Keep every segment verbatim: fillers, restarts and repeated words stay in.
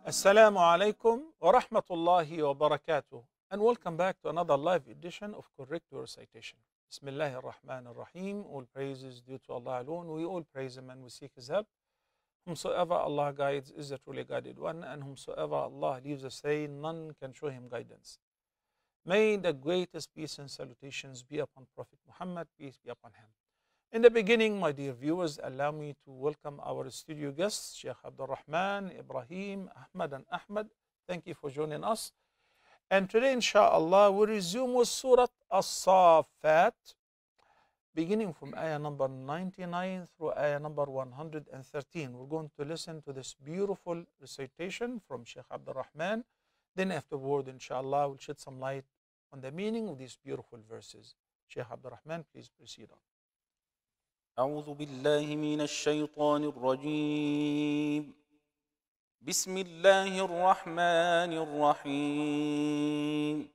Assalamu alaikum wa rahmatullahi wa barakatuh, and welcome back to another live edition of Correct Your Recitation. Bismillahir Rahmanir Rahim. All praises due to Allah alone. We all praise Him and we seek His help. Whomsoever Allah guides is the truly guided one, and whomsoever Allah leaves astray, none can show him guidance. May the greatest peace and salutations be upon Prophet Muhammad, peace be upon him. In the beginning, my dear viewers, allow me to welcome our studio guests, Sheikh Abdul Rahman, Ibrahim, Ahmad, and Ahmad. Thank you for joining us. And today, inshallah, we resume with Surah As-Saffat, beginning from ayah number ninety-nine through ayah number one hundred thirteen. We're going to listen to this beautiful recitation from Sheikh Abdul Rahman. Then afterward, inshallah, we'll shed some light on the meaning of these beautiful verses. Sheikh Abdul Rahman, please proceed on. أعوذ بالله من الشيطان الرجيم بسم الله الرحمن الرحيم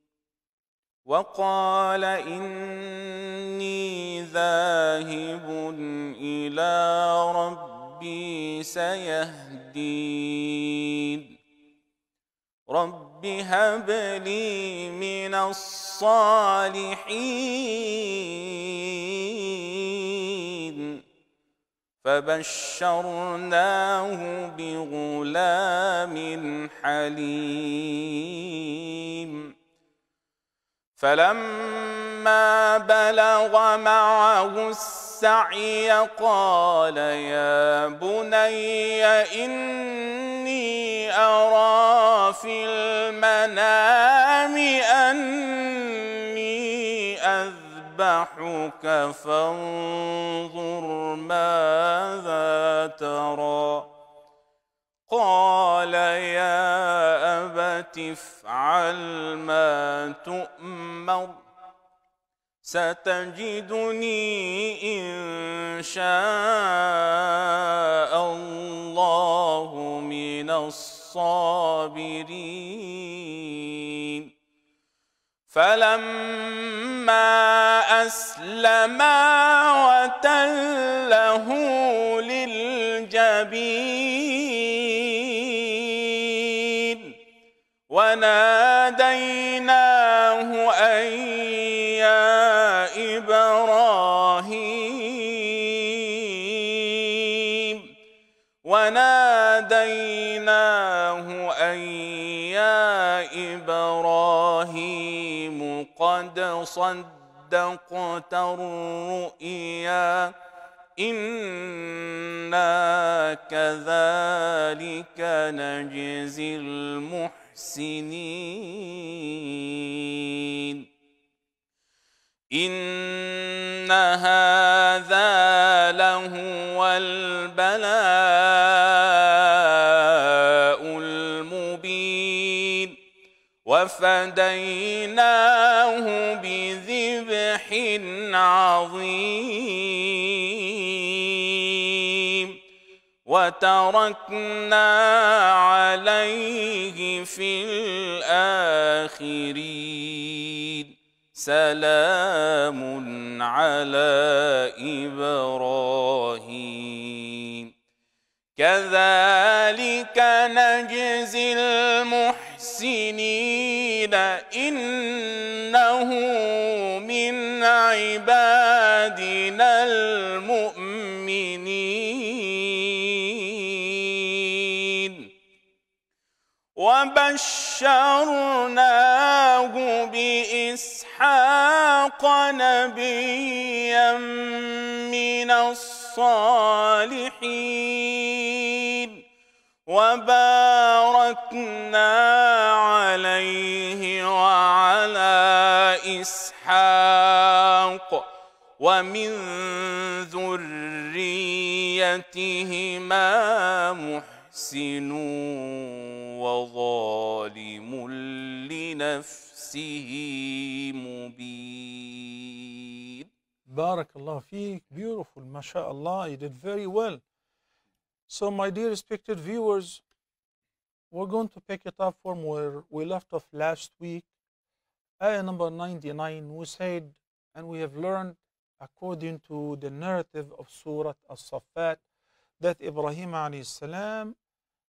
وقال إني ذاهب إلى ربي سيهدين رب هب لي من الصالحين فبشرناه بغلام حليم فلما بلغ معه السعي قال يا بني إني أرى في المنام أني أذبحك فانظر ماذا ترى قال يا أبت افعل ما تؤمر ستجدني إن شاء الله من الصابرين فلما أسلما وتله للجبين وناديناه أن يا إبراهيم وناديناه أن يا إبراهيم قد صدقت الرؤيا إنا كذلك نجزي المحسنين إن هذا لهو البلاء المبين وفديناه بذبح عظيم وتركنا عليه في الآخرين سلام على إبراهيم كذلك نجزي المحسنين إنه من عبادنا المؤمنين وبشرناه بإسحاق نبيا من الصالحين وباركنا عليه وعلى إسحاق ومن ذريتهما محسن وظالم لنفسه مبين. Barakallah feek. Beautiful, mashallah. You did very well. So, my dear respected viewers, we're going to pick it up from where we left off last week. Ayah number ninety-nine, we said, and we have learned according to the narrative of Surah As-Saffat, that Ibrahim alayhi salam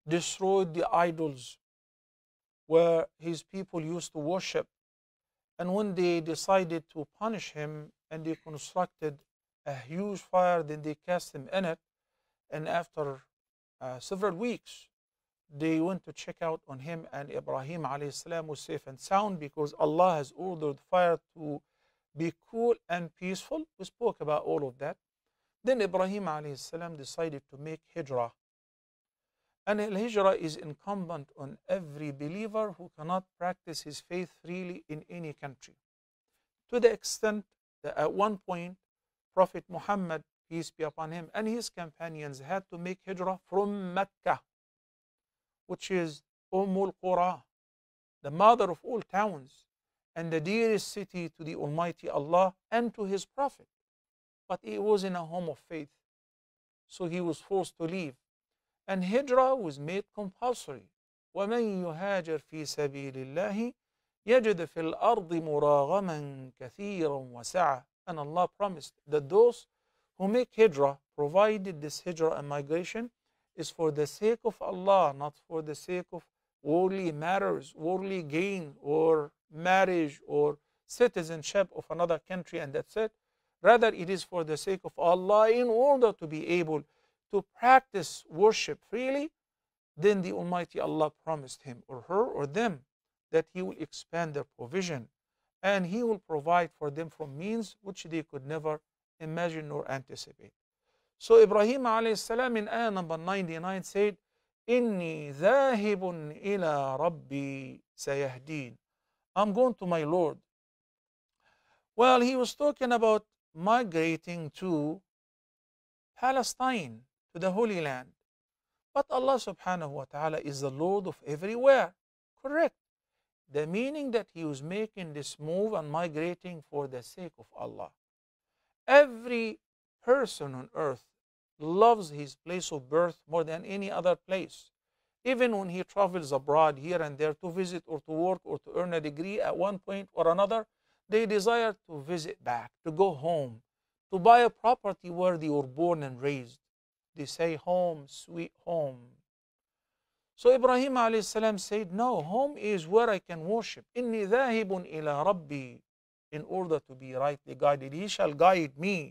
destroyed the idols where his people used to worship. And when they decided to punish him and they constructed a huge fire, then they cast him in it. And after uh, several weeks, they went to check out on him, and Ibrahim alayhi salam was safe and sound because Allah has ordered fire to be cool and peaceful. We spoke about all of that. Then Ibrahim alayhi salam decided to make hijrah. And al-hijrah is incumbent on every believer who cannot practice his faith freely in any country. To the extent that at one point, Prophet Muhammad, peace be upon him, and his companions had to make hijrah from Mecca, which is Ummul Qura, the mother of all towns, and the dearest city to the Almighty Allah and to His Prophet. But it was in a home of faith, so he was forced to leave. And hijrah was made compulsory. وَمَنْ يُهَاجِرْ فِي سَبِيلِ اللَّهِ يَجِدْ فِي الْأَرْضِ مُرَاغَمًا كَثِيرًا وَسَعًا. And Allah promised that those who make hijrah, provided this hijrah and migration is for the sake of Allah, not for the sake of worldly matters, worldly gain, or marriage, or citizenship of another country, and that's it. Rather, it is for the sake of Allah in order to be able to practice worship freely. Then the Almighty Allah promised him or her or them that He will expand their provision and He will provide for them from means which they could never imagine nor anticipate. So Ibrahim alayhi salam in ayah number ninety-nine said, Inni dhahibun ila Rabbi sayahdeen. I'm going to my Lord. Well, he was talking about migrating to Palestine, to the Holy Land. But Allah subhanahu wa ta'ala is the Lord of everywhere. Correct. The meaning that he was making this move and migrating for the sake of Allah. Every person on earth loves his place of birth more than any other place. Even when he travels abroad here and there to visit or to work or to earn a degree at one point or another, they desire to visit back, to go home, to buy a property where they were born and raised. They say, home, sweet home. So Ibrahim alayhi salam said, no, home is where I can worship. Inni dhahibun ila Rabbi. In order to be rightly guided, He shall guide me.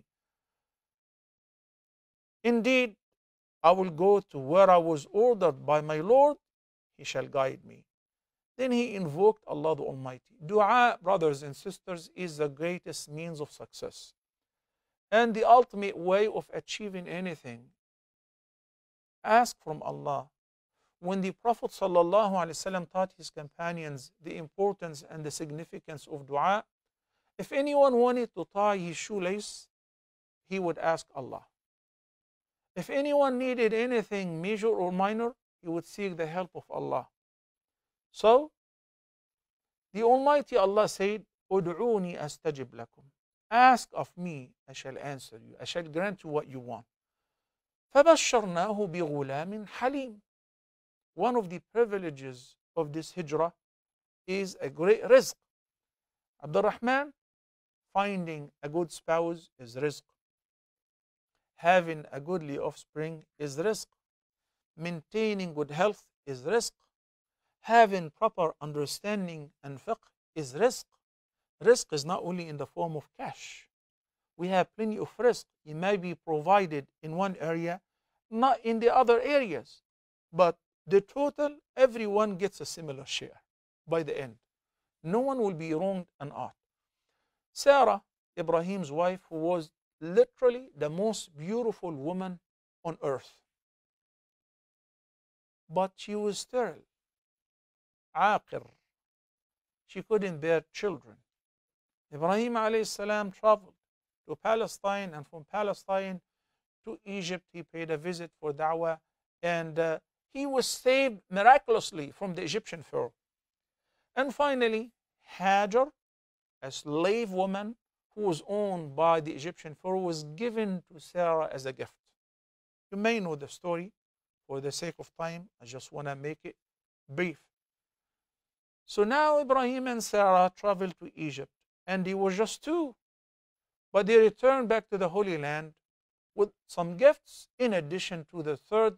Indeed, I will go to where I was ordered by my Lord. He shall guide me. Then he invoked Allah the Almighty. Dua, brothers and sisters, is the greatest means of success and the ultimate way of achieving anything. Ask from Allah. When the Prophet ﷺ taught his companions the importance and the significance of dua, if anyone wanted to tie his shoelace, he would ask Allah. If anyone needed anything major or minor, he would seek the help of Allah. So, the Almighty Allah said, Ud'uni astajib lakum. Ask of me, I shall answer you. I shall grant you what you want. فَبَشَّرْنَاهُ بِغُلَامٍ حَلِيمٍ. One of the privileges of this hijrah is a great rizq. Abdul Rahman, finding a good spouse is rizq. Having a goodly offspring is rizq. Maintaining good health is rizq. Having proper understanding and fiqh is rizq. Rizq is not only in the form of cash. We have plenty of rizq. It may be provided in one area, not in the other areas. But the total, everyone gets a similar share by the end. No one will be wronged and ought. Sarah, Ibrahim's wife, who was literally the most beautiful woman on earth. But she was sterile. Aqir. She couldn't bear children. Ibrahim alayhi salam traveled to Palestine, and from Palestine to Egypt, he paid a visit for da'wah, and uh, he was saved miraculously from the Egyptian Pharaoh. And finally, Hajar, a slave woman who was owned by the Egyptian Pharaoh, was given to Sarah as a gift. You may know the story. For the sake of time, I just want to make it brief. So now Ibrahim and Sarah traveled to Egypt, and they were just two. But they returned back to the Holy Land with some gifts in addition to the third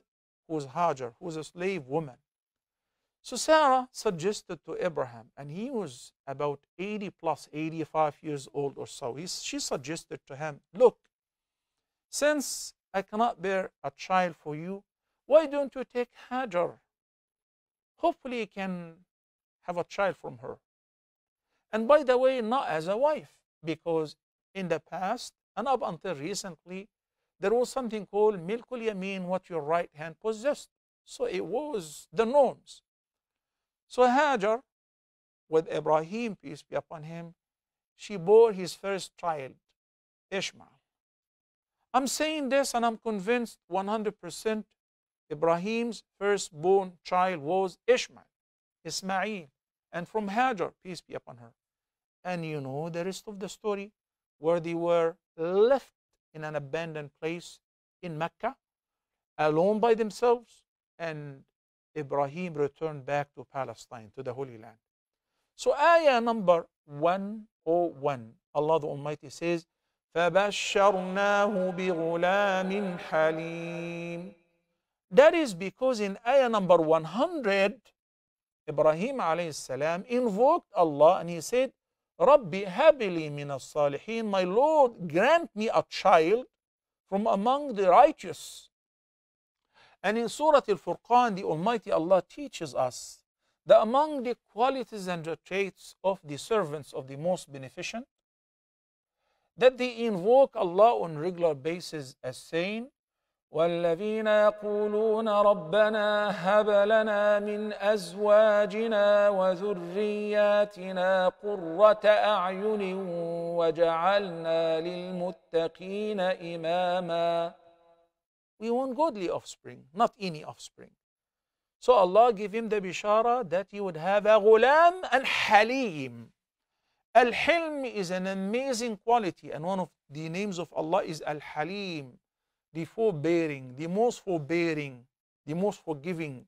who's Hajar, who's a slave woman. So Sarah suggested to Abraham, and he was about eighty plus, eighty-five years old or so. He, she suggested to him, look, since I cannot bear a child for you, why don't you take Hajar? Hopefully you can have a child from her. And by the way, not as a wife, because in the past, and up until recently, there was something called milkul yamin, what your right hand possessed. So it was the norms. So Hajar, with Ibrahim, peace be upon him, she bore his first child, Ishmael. I'm saying this and I'm convinced one hundred percent Ibrahim's firstborn child was Ishmael, Ismail, and from Hajar, peace be upon her. And you know the rest of the story, where they were left in an abandoned place in Mecca, alone by themselves, and Ibrahim returned back to Palestine, to the Holy Land. So ayah number one oh one, Allah the Almighty says, فَبَشَّرْنَاهُ بِغُلَامٍ حَلِيمٍ. That is because in ayah number one hundred, Ibrahim alayhi salam invoked Allah and he said, Rabbi habili min as-salihin, my Lord, grant me a child from among the righteous. And in Surah Al-Furqan, the Almighty Allah teaches us that among the qualities and the traits of the servants of the most beneficent, that they invoke Allah on regular basis as saying, وَالَّذِينَ يَقُولُونَ رَبَّنَا هَبْ لَنَا مِنْ أَزْوَاجِنَا وَذُرِّيَّاتِنَا قُرَّةَ أَعْيُنٍ وَجَعَلْنَا لِلْمُتَّقِينَ إِمَامًا. We want godly offspring, not any offspring. So Allah gave him the bishara that he would have a ghulam and halim. Al-Hilm is an amazing quality, and one of the names of Allah is Al-Halim, the forbearing, the most forbearing, the most forgiving.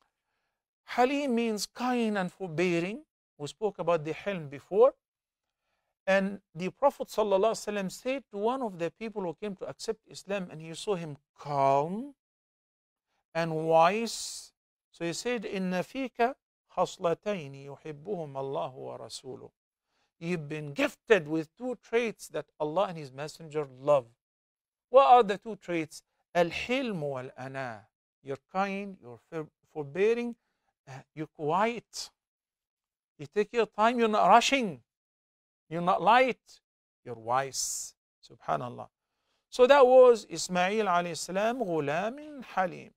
Halim means kind and forbearing. We spoke about the Hilm before. And the Prophet ﷺ said to one of the people who came to accept Islam, and he saw him calm and wise. So he said, إِنَّ فِيكَ خَصْلَتَيْنِ يُحِبُّهُمَ اللَّهُ وَرَسُولُهُ. You've been gifted with two traits that Allah and His Messenger love. What are the two traits? Al-Hilm wal-Ana. You're kind, you're forbearing, uh, you're quiet. You take your time, you're not rushing. You're not light, you're wise. Subhanallah. So that was Ismail alayhi salam, غُلَامٍ حَلِيمٍ.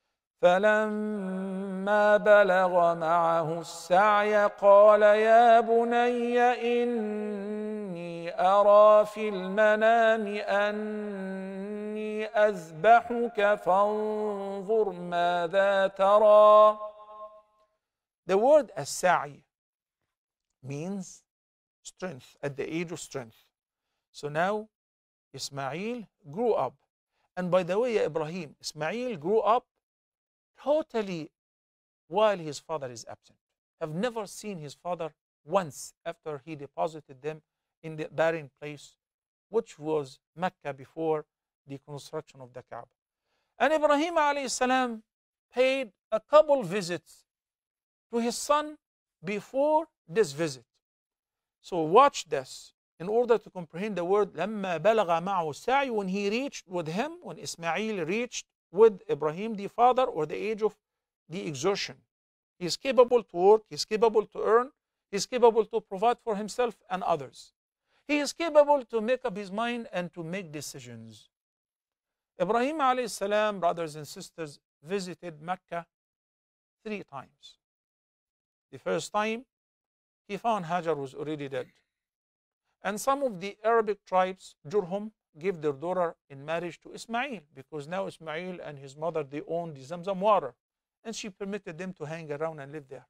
فَلَمَّا بَلَغَ مَعَهُ السَّعْيَ قَالَ يَا بُنَيَّ إِنِّي أَرَى فِي الْمَنَامِ أَنِّي أَذْبَحُكَ فَانظُرْ مَاذَا تَرَى. The word as-sa'i means strength, at the age of strength. So now Ismail grew up. And by the way, ya Ibrahim, Ismail grew up totally while his father is absent. Have never seen his father once after he deposited them in the barren place, which was Mecca before the construction of the Kaaba. And Ibrahim alayhi salam paid a couple visits to his son before this visit. So watch this in order to comprehend the word لَمَّا بَلَغَ مَعَهُ السَّعْيُ, when he reached with him, when Ismail reached with Ibrahim the father, or the age of the exertion. He is capable to work, he is capable to earn, he is capable to provide for himself and others. He is capable to make up his mind and to make decisions. Ibrahim alayhi salam, brothers and sisters, visited Mecca three times. The first time, he found Hajar was already dead. And some of the Arabic tribes, Jurhum, gave their daughter in marriage to Ismail, because now Ismail and his mother, they owned the Zamzam water. And she permitted them to hang around and live there.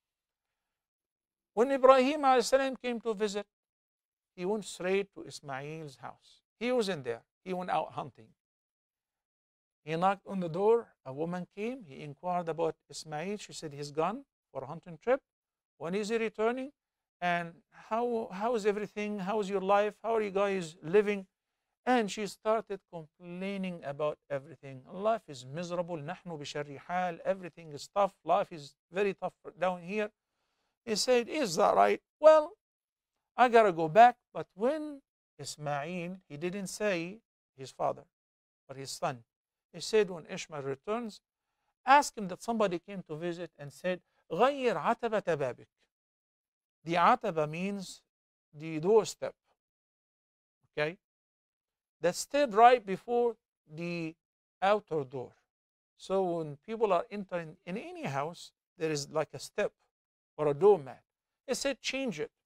When Ibrahim alayhi salam came to visit, he went straight to Ismail's house. He wasn't there. He went out hunting. He knocked on the door. A woman came. He inquired about Ismail. She said he's gone for a hunting trip. When is he returning? And how, how is everything? How is your life? How are you guys living? And she started complaining about everything. Life is miserable. نحن بشر حال. Everything is tough. Life is very tough down here. He said, is that right? Well, I got to go back. But when Ismail, he didn't say his father, but his son. He said when Ishmael returns, ask him that somebody came to visit and said, غير عتبة بابك. The ataba means the doorstep. Okay? That stood right before the outer door. So when people are entering in any house, there is like a step or a doormat. He said, change it.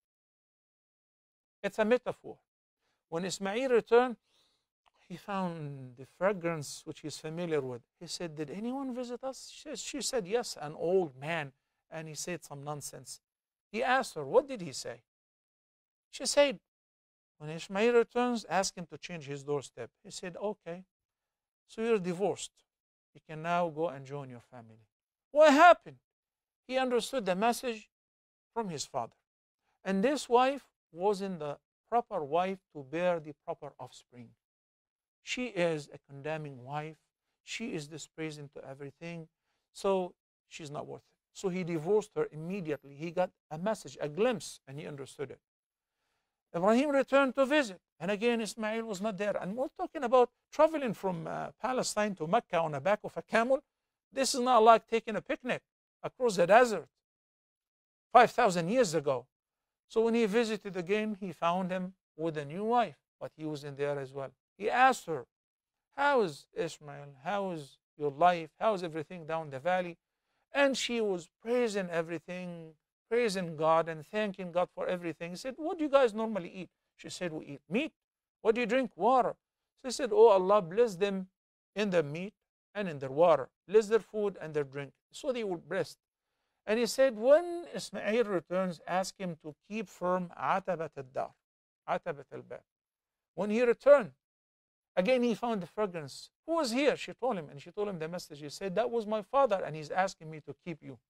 It's a metaphor. When Ismail returned, he found the fragrance which he's familiar with. He said, did anyone visit us? She, she said, yes, an old man. And he said some nonsense. He asked her, what did he say? She said, when Ishmael returns, ask him to change his doorstep. He said, okay, so you're divorced. You can now go and join your family. What happened? He understood the message from his father. And this wife wasn't the proper wife to bear the proper offspring. She is a condemning wife. She is dispraising to everything. So she's not worth it. So he divorced her immediately. He got a message, a glimpse, and he understood it. Ibrahim returned to visit. And again, Ismail was not there. And we're talking about traveling from uh, Palestine to Mecca on the back of a camel. This is not like taking a picnic across the desert five thousand years ago. So when he visited again, he found him with a new wife, but he was in there as well. He asked her, how is Ishmael? How is your life? How is everything down the valley? And she was praising everything, praising God and thanking God for everything. He said, what do you guys normally eat? She said, we eat meat. What do you drink? Water. So he said, oh, Allah bless them in their meat and in their water. Bless their food and their drink. So they will rest. And he said, when Ismail returns, ask him to keep firm عتبة الدار, عتبة الباب. When he returned, again he found the fragrance. Who was here? She told him, and she told him the message. He said, that was my father, and he's asking me to keep you.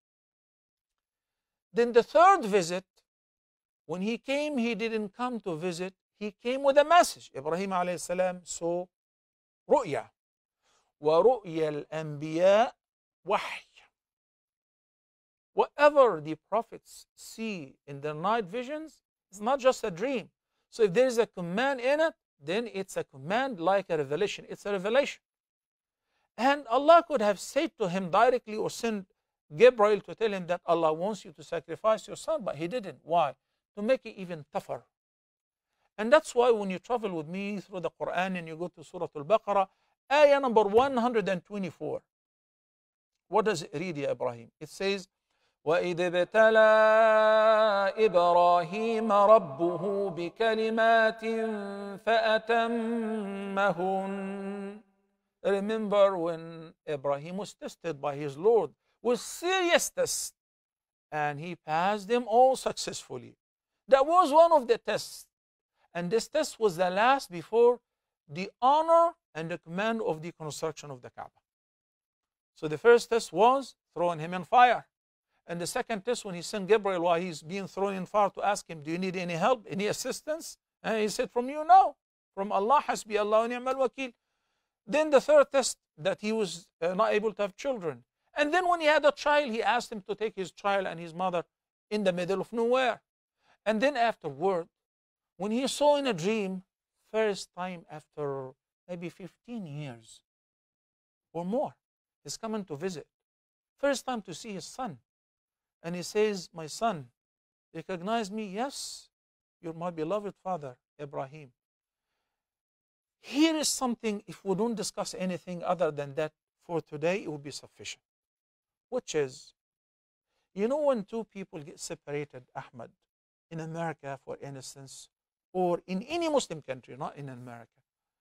Then the third visit, when he came, he didn't come to visit. He came with a message. Ibrahim alayhi salam saw رؤيا. وَرُؤْيَا الْأَنْبِيَاء وَحْيٌ. Whatever the prophets see in their night visions, it's not just a dream. So if there is a command in it, then it's a command like a revelation. It's a revelation. And Allah could have said to him directly or sent Gabriel to tell him that Allah wants you to sacrifice your son, but he didn't. Why? To make it even tougher. And that's why when you travel with me through the Quran and you go to Surah Al-Baqarah, ayah number one hundred twenty-four. What does it read, Ya Ibrahim? It says, وَإِذِ ابْتَلَى إِبْرَاهِيمَ رَبُّهُ بِكَلِمَاتٍ فَأَتَمَّهُنَّ. Remember when Ibrahim was tested by his Lord with serious tests, and he passed them all successfully. That was one of the tests. And this test was the last before the honor and the command of the construction of the Kaaba. So the first test was throwing him in fire. And the second test, when he sent Gabriel while he's being thrown in fire to ask him, do you need any help, any assistance? And he said, from you, no. From Allah, hasbi Allah wa ni'mal wakil. Then the third test, that he was uh, not able to have children. And then when he had a child, he asked him to take his child and his mother in the middle of nowhere. And then afterward, when he saw in a dream, first time after maybe fifteen years or more, he's coming to visit. First time to see his son. And he says, my son, recognize me? Yes, you're my beloved father, Ibrahim. Here is something, if we don't discuss anything other than that for today, it will be sufficient. Which is, you know when two people get separated, Ahmad, in America, for instance, or in any Muslim country, not in America,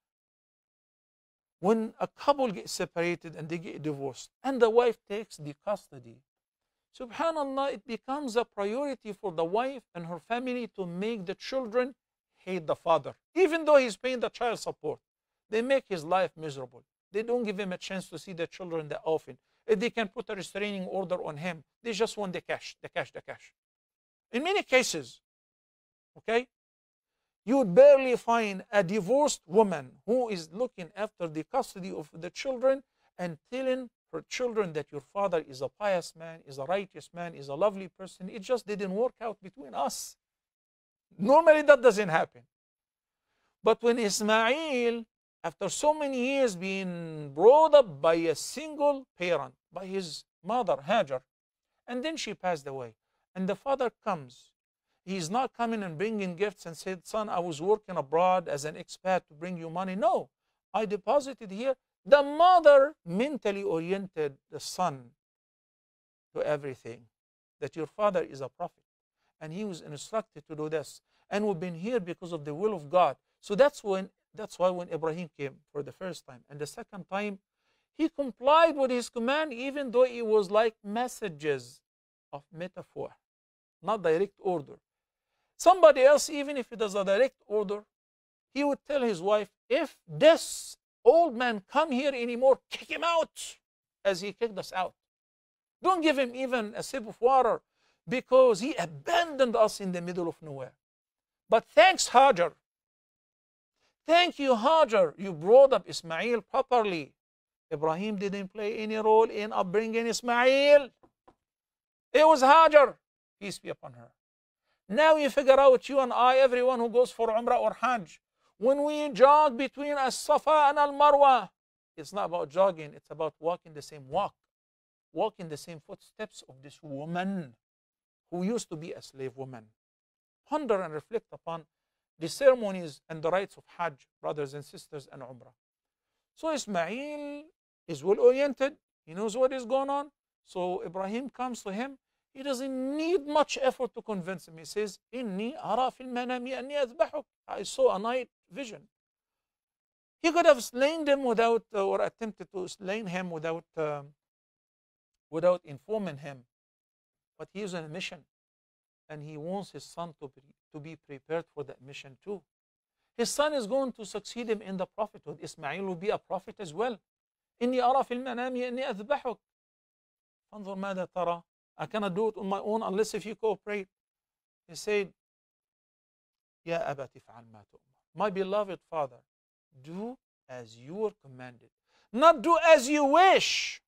when a couple gets separated and they get divorced, and the wife takes the custody, subhanallah, it becomes a priority for the wife and her family to make the children hate the father. Even though he's paying the child support, they make his life miserable. They don't give him a chance to see the children that often. If they can put a restraining order on him, they just want the cash, the cash, the cash. In many cases, okay? You would barely find a divorced woman who is looking after the custody of the children and telling her children that your father is a pious man, is a righteous man, is a lovely person. It just didn't work out between us. Normally that doesn't happen. But when Ismail, after so many years being brought up by a single parent, by his mother, Hajar, and then she passed away, and the father comes, he's not coming and bringing gifts and said, son, I was working abroad as an expat to bring you money. No, I deposited here. The mother mentally oriented the son to everything, that your father is a prophet, and he was instructed to do this, and we've been here because of the will of God. So that's when that's why when Ibrahim came for the first time and the second time, he complied with his command, even though it was like messages of metaphor, not direct order. Somebody else, even if it does a direct order, he would tell his wife, if this old man come here anymore, kick him out, as he kicked us out. Don't give him even a sip of water, because he abandoned us in the middle of nowhere. But thanks, Hajar. Thank you, Hajar. You brought up Ismail properly. Ibrahim didn't play any role in upbringing Ismail. It was Hajar, peace be upon her. Now you figure out, you and I, everyone who goes for Umrah or Hajj, when we jog between As-Safa and Al-Marwa, it's not about jogging, it's about walking the same walk, walking the same footsteps of this woman who used to be a slave woman. Ponder and reflect upon the ceremonies and the rites of Hajj, brothers and sisters, and Umrah. So Ismail is well-oriented. He knows what is going on. So Ibrahim comes to him. He doesn't need much effort to convince him. He says, Inni ara fil manami anni azbahuk. I saw a night vision. He could have slain them without, uh, or attempted to slay him without, uh, without informing him. But he is on a mission, and he wants his son to be, to be prepared for that mission too. His son is going to succeed him in the prophethood. Ismail will be a prophet as well. إني أرى في المنام أني أذبحك. فانظر ماذا ترى. I cannot do it on my own unless if you cooperate. He said, يا أبت افعل ما تؤمر. My beloved father, do as you are commanded. Not do as you wish.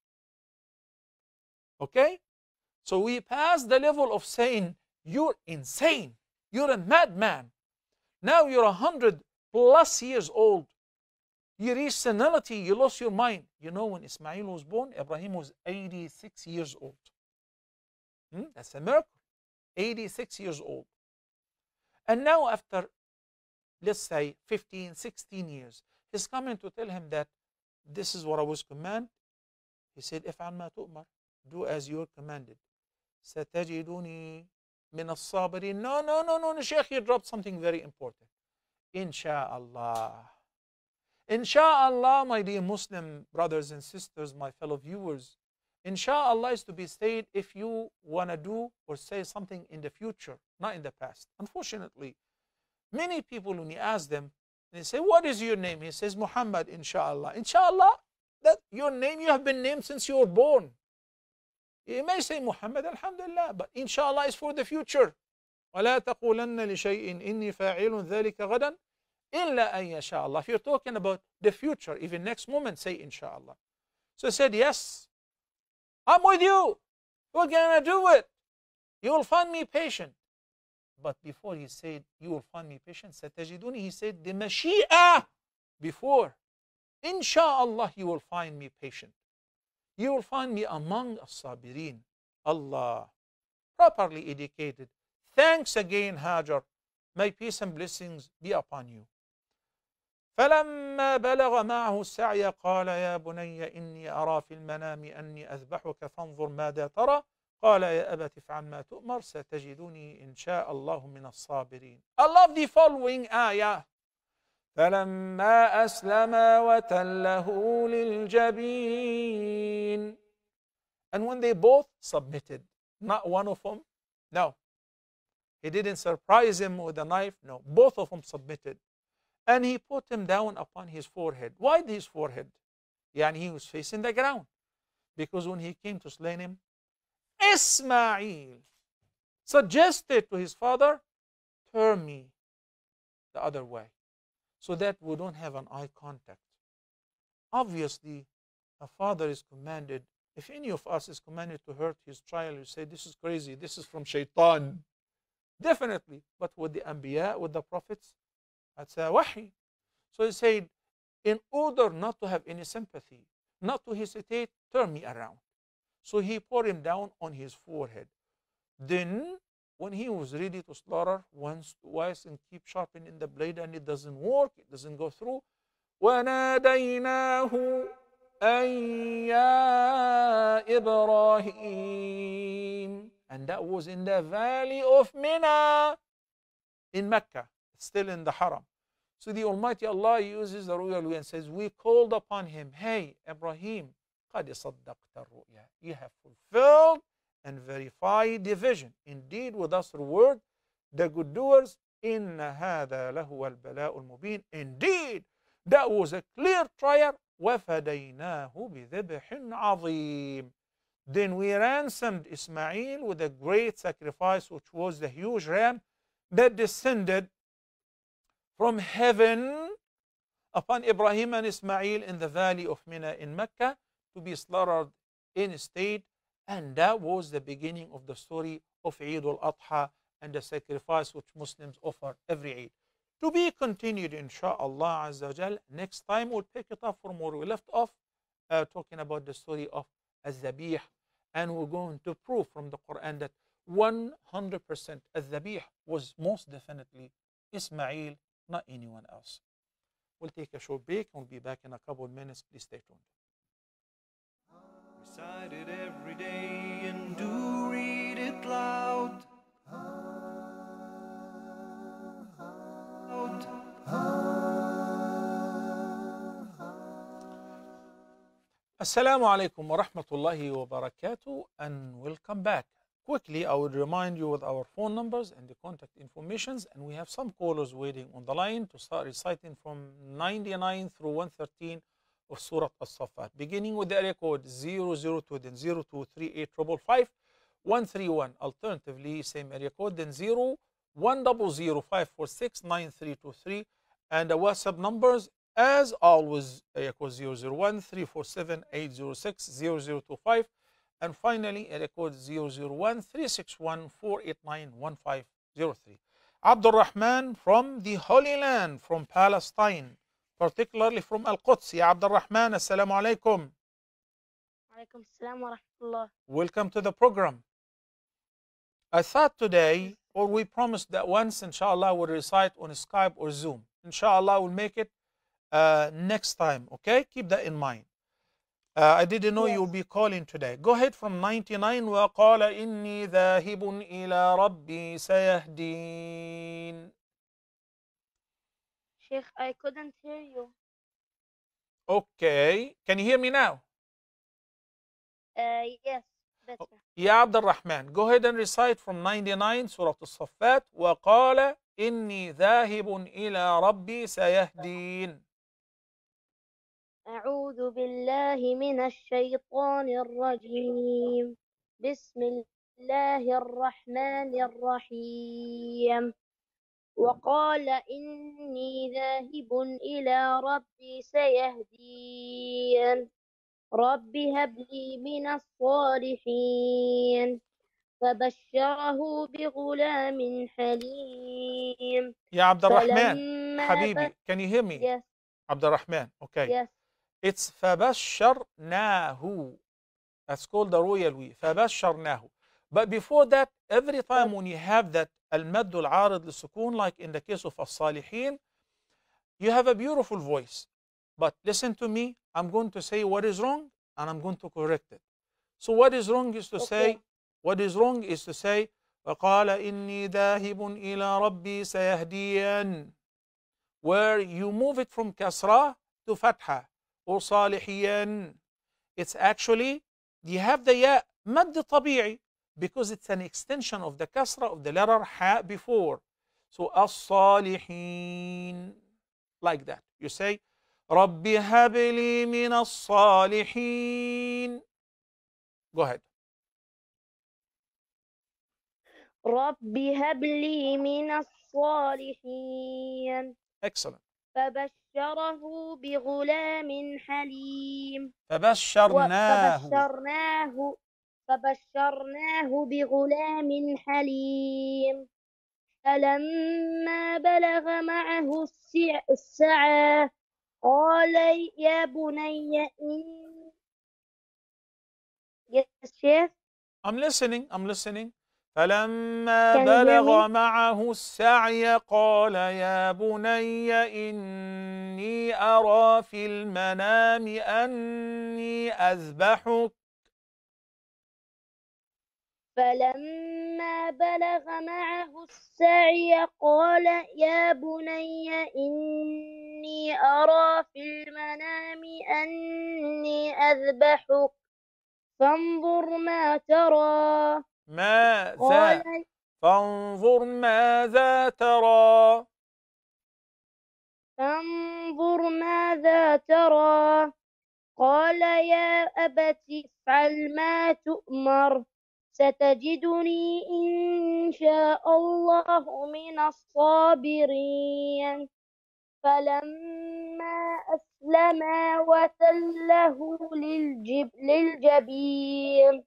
Okay? So we pass the level of saying, you're insane. You're a madman. Now you're a hundred plus years old. You reach senility. You lost your mind. You know, when Ismail was born, Ibrahim was eighty-six years old. Hmm? That's a miracle. eighty-six years old. And now after, let's say, fifteen, sixteen years, he's coming to tell him that this is what I was commanded. He said, افعل ما تؤمر. Do as you are commanded. ستجدني من الصابرين. No, no, no, no, no, Sheikh, you dropped something very important. Insha'Allah. Insha'Allah, my dear Muslim brothers and sisters, my fellow viewers, Insha'Allah is to be said if you want to do or say something in the future, not in the past. Unfortunately, many people, when you ask them, they say, what is your name? He says, Muhammad, Insha'Allah. Insha'Allah, that your name, you have been named since you were born. You may say Muhammad, Alhamdulillah, but Insha'Allah is for the future. وَلَا تَقُولَنَّ لِشَيْءٍ إِنِّي فَاعِلٌ ذَلِكَ غَدًا إِلَّا أَن يَشَاءَ اللَّهُ. If you're talking about the future, even next moment, say Insha'Allah. So he said, yes, I'm with you. We're going to do it. You will find me patient. But before he said, you will find me patient, ستجدوني, he said, the Mashiach before. Insha'Allah, you will find me patient. You will find me among as-sabirin. Allah, properly educated. Thanks again, Hajar. May peace and blessings be upon you. فلما بلغ معه السعي قال يا بني إني أرى في المنام أني أذبحك فانظر ماذا ترى قال يا أبت افعل ما تؤمر ستجدني إن شاء الله من الصابرين. I love the following ayah. فلما أسلما وتله للجبين. And when they both submitted, not one of them, no. He didn't surprise him with a knife, no. Both of them submitted. And he put him down upon his forehead. Why his forehead? Yani he was facing the ground. Because when he came to slay him, Ismail suggested to his father, turn me the other way, so that we don't have an eye contact. Obviously, a father is commanded, if any of us is commanded to hurt his child, you say, this is crazy, this is from shaitan. Definitely. But with the Anbiya, with the prophets, that's a wahi. So he said, in order not to have any sympathy, not to hesitate, turn me around. So he poured him down on his forehead. Then, when he was ready to slaughter once, twice, and keep sharpening the blade, and it doesn't work, it doesn't go through, وَنَادَيْنَاهُ أَن يَا إِبْرَاهِيمُ. And that was in the valley of Mina in Mecca, still in the Haram. So the Almighty Allah uses the royal way and says, we called upon him, hey, Ibrahim, قَدْ صَدَّقْتَ الرُّؤْيَا. You have fulfilled and verified the vision. Indeed, with us reward the good doers. إِنَّ هَذَا لَهُوَ الْبَلَاءُ الْمُبِينُ. Indeed, that was a clear trial. وَفَدَيْنَاهُ بِذِبْحٍ عَظِيمٍ. Then we ransomed Ismail with a great sacrifice, which was the huge ram that descended from heaven upon Ibrahim and Ismail in the valley of Mina in Mecca to be slaughtered in state. And that was the beginning of the story of Eid al-Adha and the sacrifice which Muslims offer every Eid. To be continued, insha'Allah Azza wa Jal. Next time we'll pick it up from where we left off, uh, talking about the story of Al-Zabih. And we're going to prove from the Quran that one hundred percent Al-Zabih was most definitely Ismail, not anyone else. We'll take a short break and we'll be back in a couple of minutes. Please stay tuned. Recite it every day and do read it loud. Assalamu alaikum wa rahmatullahi wa barakatuh, and welcome back. Quickly, I would remind you with our phone numbers and the contact informations, and we have some callers waiting on the line to start reciting from ninety-nine through one thirteen of Surah As-Saffat, beginning with the area code zero zero two, then zero two three eight five five five one three one. Alternatively, same area code, then zero one zero zero five four six nine three two three, and the WhatsApp numbers, as always, area code zero zero one three four seven eight zero six zero zero two five, and finally area code zero zero one three six one four eight nine one five zero three. Abdul Rahman from the Holy Land, from Palestine, particularly from Al-Quds. Ya Abdul Rahman, assalamu alaikum. Alaikum assalam wa rahmatullah. Welcome to the program. I thought today, or we promised that once, inshallah, we'll recite on Skype or Zoom. Inshallah, we'll make it uh, next time, okay? Keep that in mind. Uh, I didn't know Yes. you'll be calling today. Go ahead from ninety-nine. وَقَالَ إِنِّي ذَاهِبٌ إِلَىٰ رَبِّي سَيَهْدِينَ. Sheikh, I couldn't hear you. Okay. Can you hear me now? Uh, yes, better. Ya Abdul Rahman, go ahead and recite from ninety-nine, Surah As-Saffat. وَقَالَ إِنِّي ذَاهِبٌ إِلَىٰ رَبِّي سَيَهْدِينَ. أعوذ بالله من الشيطان الرجيم. بسم الله الرحمن الرحيم. وقال إني ذاهب إلى ربي سيهدين. رب هب لي من الصالحين. فبشره بغلام حليم. Ya Abdul Rahman, فلما Habibi, can you hear me? Yes, Abdul Rahman, okay. yes. It's فَبَشَّرْنَاهُ. That's called the royal way. فَبَشَّرْنَاهُ. But before that, every time when you have that al-madd al-arid al-sukun, like in the case of as-salihin, you have a beautiful voice. But listen to me, I'm going to say what is wrong and I'm going to correct it. So what is wrong is to say, Okay. what is wrong is to say, وَقَالَ إِنِّي ذَاهِبٌ إِلَىٰ رَبِّي سَيَهْدِينَ, where you move it from kasra to fatha, or salihiyan. It's actually, you have the ya, mad tabi'i, because it's an extension of the kasra of the letter ha before. So as-salihin, like that. You say, رَبِّ هَبْ لِي مِنَ الصَّالِحِينَ. Go ahead. رب هب لي من الصالحين. Excellent. فبشره بغلام حليم. فبشرناه. وفبشرناه فبشرناه بغلام حليم. فلما بلغ معه السع- السعي قال يا بني إن Yes, Chef. I'm listening. I'm listening. فلما Can you hear بلغ me? معه السعي قال يا بني إني أرى في المنام أني أذبحك. فلما بلغ معه السعي قال يا بني إني أرى في المنام أني أذبحك فانظر ما ترى. ماذا؟ قال فانظر ماذا ترى. فانظر ماذا ترى. قال يا أبت افعل ما تؤمر ستجدني إن شاء الله من الصابرين. فلما أسلما وتله للجب للجبين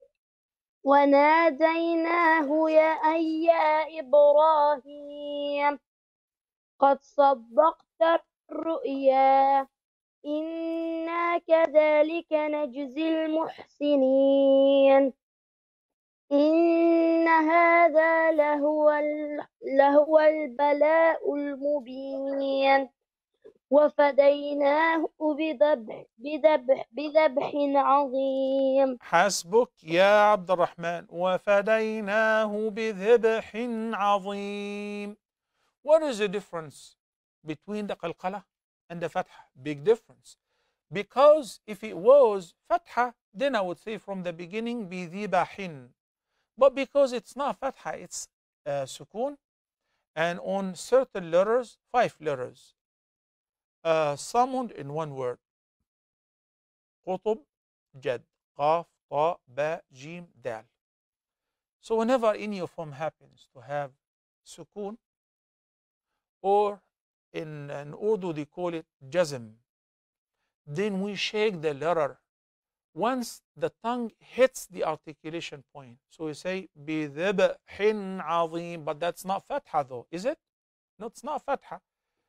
وناديناه يا أي يا إبراهيم قد صدقت الرؤيا إنا كذلك نجزي المحسنين. إن هذا لهو, لهو البلاء المبين. وفديناه بذبح, بذبح, بذبح عظيم. حسبك يا عبد الرحمن. وفديناه بذبح عظيم. What is the difference between the qalqala and the fatha? Big difference. Because if it was fatha, then I would say from the beginning بذبح. But because it's not fatha, it's uh, sukoon, and on certain letters, five letters, uh, summoned in one word. قطب, جد, قاف, طاء, باء, جيم, دال. So whenever any of them happens to have sukoon, or in, in Urdu they call it jazm, then we shake the letter once the tongue hits the articulation point. So we say بذبح عظيم, but that's not fatha though, is it? No, it's not fatha.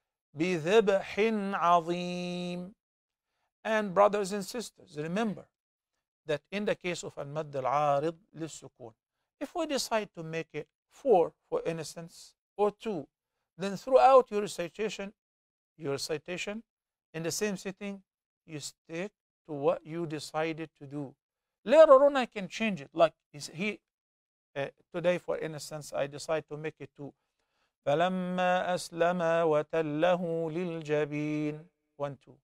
بذبح عظيم. And brothers and sisters, remember that in the case of al-madd al-arid للسكون, if we decide to make it four, for instance, or two, then throughout your recitation, your recitation in the same sitting, you stick to what you decided to do. Later on, I can change it. Like he, uh, today, for instance, I decide to make it two. فلما أسلم وتله للجبين. One, two.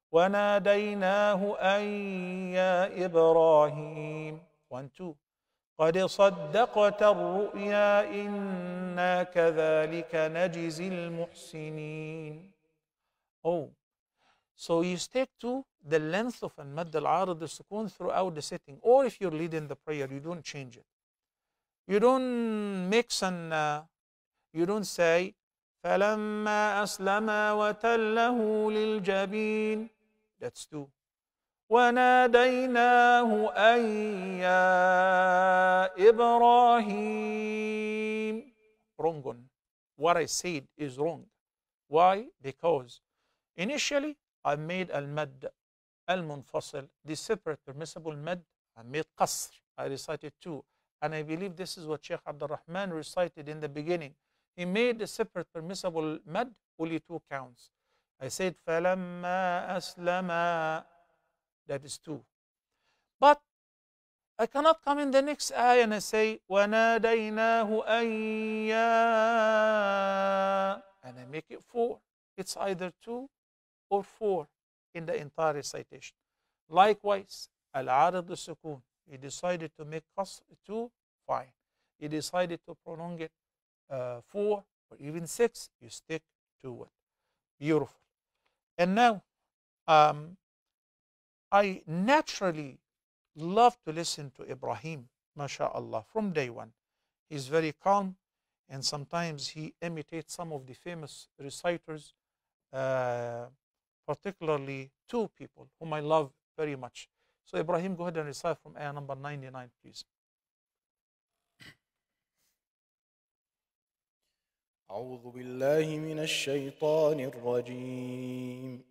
وناديناه أن يا إبراهيم. One, two. قد صدقت الرؤيا إنا كذلك نجزي المحسنين. Oh, so you stick to the length of al-madd al-arid al-sukun throughout the sitting. Or if you're leading the prayer, you don't change it. You don't mix and uh, you don't say فَلَمَّا أَسْلَمَا وَتَلَّهُ لِلْجَبِينِ. That's two. وَنَادَيْنَاهُ أَن يَا إِبْرَاهِيمِ. Wrong one. What I said is wrong. Why? Because initially I made al-madd al-munfasil, the separate permissible mad. I made qasr. I recited two. And I believe this is what Sheikh Abdul Rahman recited in the beginning. He made the separate permissible mad, only two counts. I said فَلَمَّا أَسْلَمَا. That is two. But I cannot come in the next ayah and I say وَنَادَيْنَاهُ أَن يَا, and I make it four. It's either two or four in the entire recitation. Likewise, al-arid al-sukun, he decided to make qasr two, fine. He decided to prolong it uh, four or even six, you stick to it. Beautiful. And now, um, I naturally love to listen to Ibrahim, mashallah, from day one. He's very calm, and sometimes he imitates some of the famous reciters, uh, particularly two people whom I love very much. So Ibrahim, go ahead and recite from ayah number ninety-nine, please. أعوذ بالله من الشيطان الرجيم.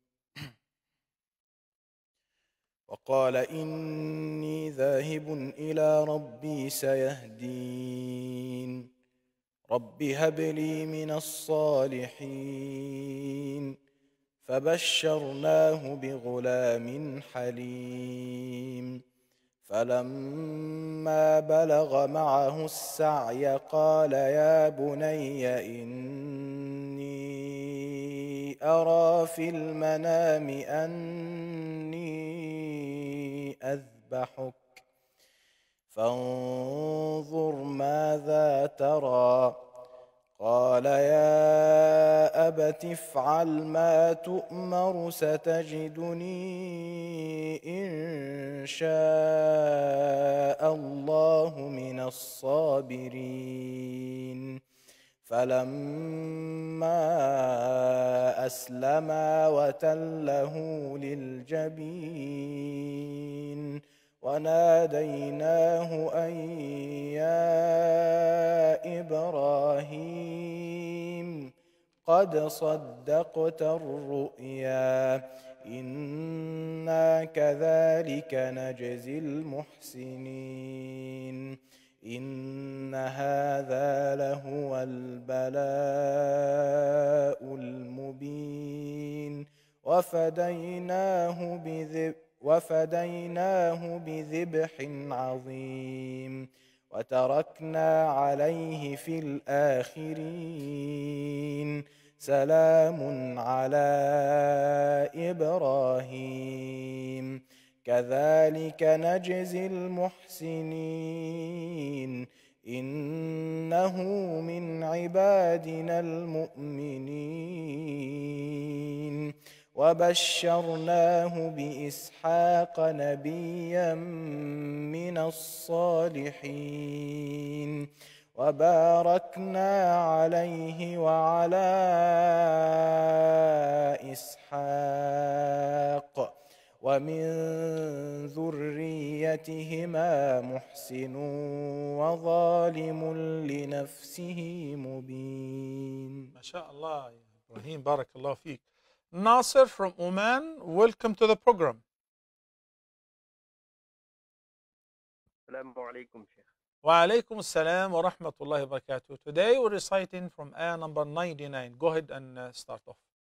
وقال إني ذاهب إلى ربي سيهدين رب هب لي من الصالحين فبشرناه بغلام حليم فلما بلغ معه السعي قال يا بني إني أرى في المنام أني أذبحك فانظر ماذا ترى قال يا أبت افعل ما تؤمر ستجدني إن شاء الله من الصابرين فلما أسلما وتله للجبين وناديناه أن يا إبراهيم قد صدقت الرؤيا إنا كذلك نجزي المحسنين إن هذا لهو البلاء المبين وفديناه بذبح وفديناه بذبح عظيم وتركنا عليه في الآخرين سلام على إبراهيم كذلك نجزي المحسنين إنه من عبادنا المؤمنين وبشرناه بإسحاق نبيا من الصالحين وباركنا عليه وعلى إسحاق ومن ذريتهما محسن وظالم لنفسه مبين. ما شاء الله يا إبراهيم, بارك الله فيك. Nasser from Oman, welcome to the program. السلام عليكم شيخ. وعليكم السلام ورحمة الله وبركاته. Today we're reciting from ayah number ninety-nine. Go ahead and uh, start off.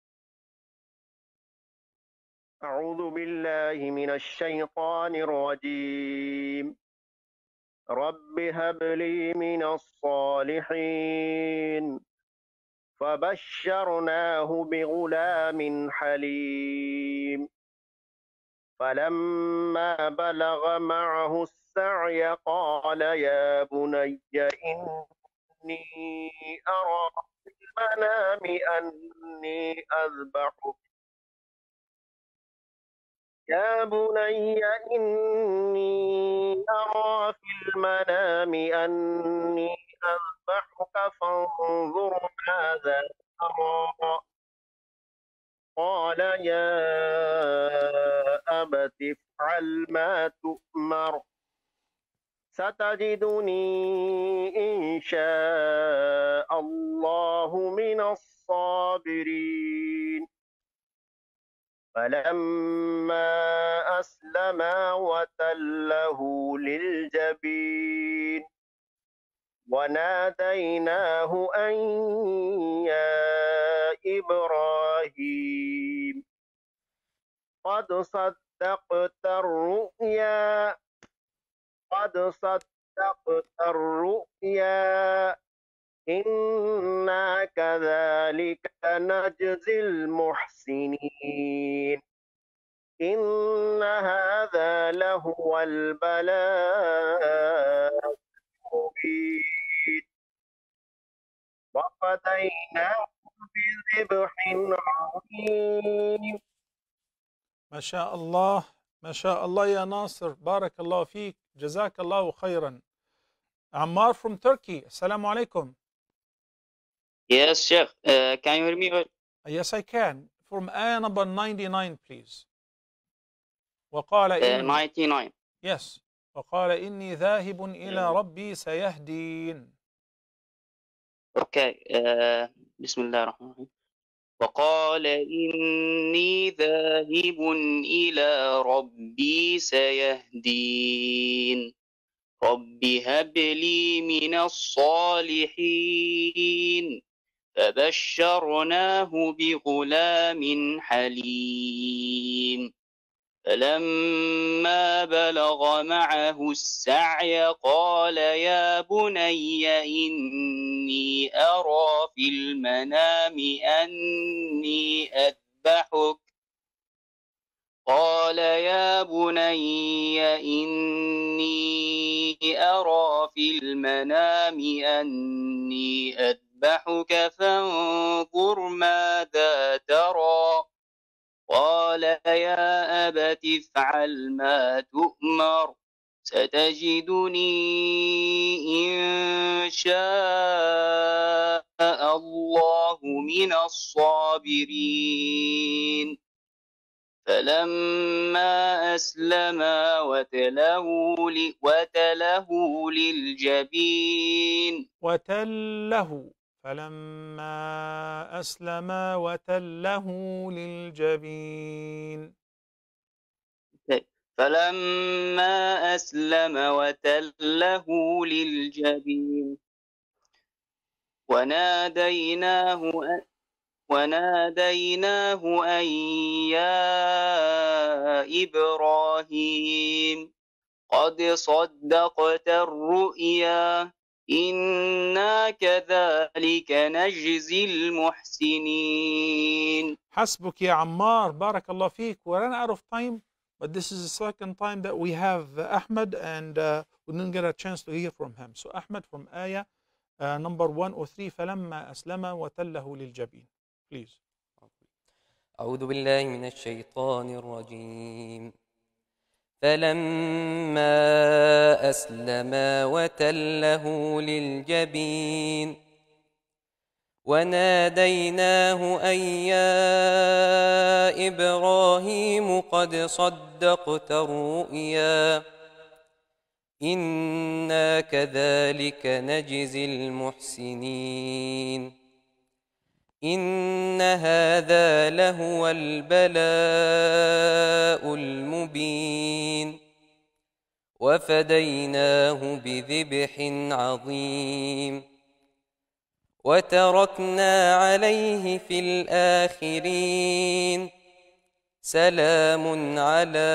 أعوذ بالله من الشيطان الرجيم. رب هب لي من الصالحين فبشرناه بغلام حليم فلما بلغ معه السعي قال يا بني إني أرى في المنام أني أذبحك يا بني إني أرى في المنام أني أذبحك فانظر ماذا ترى قال يا أبت افعل ما تؤمر ستجدني إن شاء الله من الصابرين فلما أسلما وتله للجبين وناديناه أن يا إبراهيم قد صدقت الرؤيا قد صدقت الرؤيا إنا كذلك نجزي المحسنين إن هذا لهو البلاء المبين وفديناه بذبح عظيم. ما شاء الله, ما شاء الله يا ناصر, بارك الله فيك, جزاك الله خيرا. Ammar from Turkey, Assalamu alaikum. Yes, Sheikh. Uh, can you hear me? Yes, I can. From ayah number ninety-nine, please. وقال Uh, إني ninety-nine. Yes. وقال إني ذاهب إلى ربي سيهدين. Okay. Uh, بسم الله الرحمن الرحيم. وقال إني ذاهب إلى ربي سيهدين رب هب لي من الصالحين فبشرناه بغلام حليم فلما بلغ معه السعي قال يا بني إني أرى في المنام أني أذبحك قال يا بني إني أرى في المنام أني أذبحك فانظر ماذا ترى قال يا أبت افعل ما تؤمر ستجدني إن شاء الله من الصابرين فلما أسلما وتله وتله للجبين وتله فلما أسلما وتله للجبين. فلما أسلم وتله للجبين وناديناه وناديناه أن يا إبراهيم قد صدقت الرؤيا إنا كذلك نجزي المحسنين. حسبك يا عمار. بارك الله فيك. We're running out of time, but this is the second time that we have Ahmed and uh, we didn't get a chance to hear from him. So Ahmed from ayah uh, number one oh three فلما أسلم وتله للجبين. Please. أعوذ بالله من الشيطان الرجيم. فلما أسلما وتله للجبين وناديناه أن يا إبراهيم قد صدقت الرؤيا إنا كذلك نجزي المحسنين إن هذا لهو البلاء المبين وفديناه بذبح عظيم وتركنا عليه في الآخرين سلام على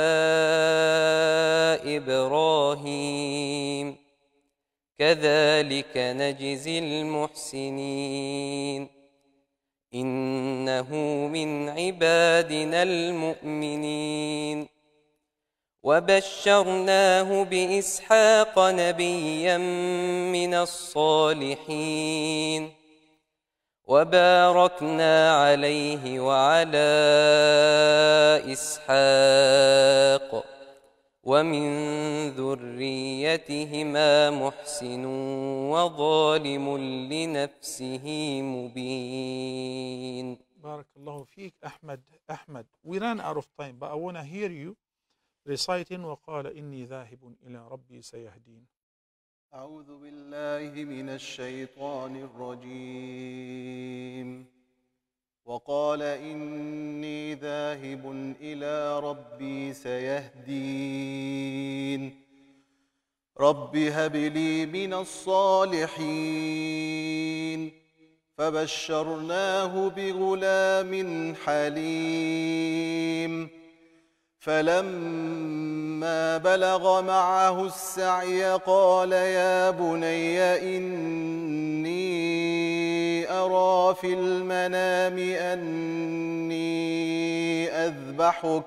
إبراهيم كذلك نجزي المحسنين إنه من عبادنا المؤمنين وبشرناه بإسحاق نبيا من الصالحين وباركنا عليه وعلى إسحاق ومن ذريتهما محسن وظالم لنفسه مبين. بارك الله فيك أحمد. أحمد, we ran out of time, but I want to hear you reciting وقال إني ذاهب إلى ربي سيهدين. أعوذ بالله من الشيطان الرجيم. وقال إني ذاهب إلى ربي سيهدين رب هب لي من الصالحين فبشرناه بغلام حليم فلما بلغ معه السعي قال يا بني إني أرى في المنام أني أذبحك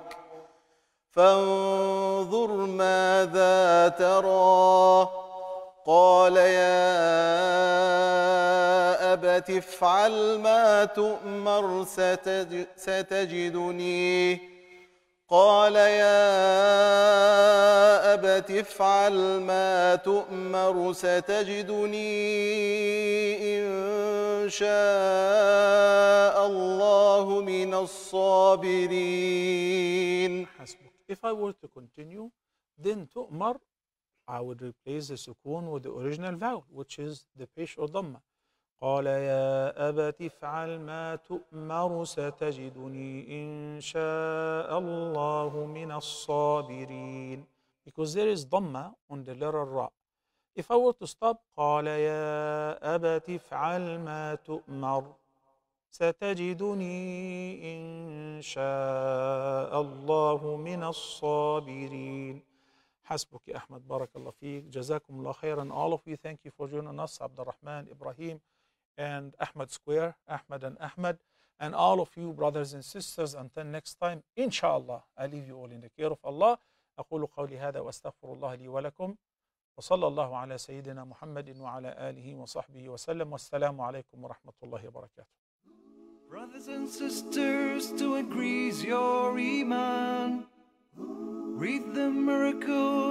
فانظر ماذا ترى قال يا أبت افعل ما تؤمر ستجدني قال يا أبت أبت افعل ما تؤمر ستجدني إن شاء الله من الصابرين. حسبك. If I were to continue, then تؤمر, I would replace the sukun with the original vowel, which is the pesh or dhamma. قال يا أبت افعل ما تؤمر ستجدني إن شاء الله من الصابرين. Because there is dhamma on the letter ra. If I were to stop, قال يا أبت افعل ما تؤمر ستجدني إن شاء الله من الصابرين. حسبك يا أحمد. بارك الله فيك. جزاكم الله خيرا. All of you, thank you for joining us. Abdul Rahman, Ibrahim, and Ahmed Square, Ahmed and Ahmed, and all of you brothers and sisters. Until next time, inshallah, I leave you all in the care of Allah. أقول قولي هذا وأستغفر الله لي ولكم وصلى الله على سيدنا محمد وعلى آله وصحبه وسلم والسلام عليكم ورحمة الله وبركاته. Brothers and sisters, to increase your iman, read the miracle